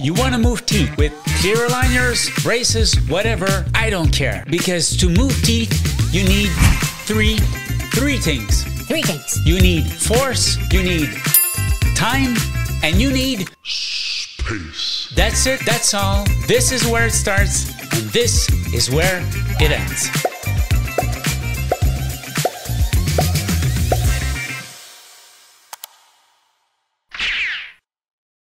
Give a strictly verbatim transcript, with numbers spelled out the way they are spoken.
You want to move teeth with clear aligners, braces, whatever, I don't care. Because to move teeth, you need three, three things. Three things. You need force, you need time, and you need space. That's it, that's all. This is where it starts, and this is where it ends.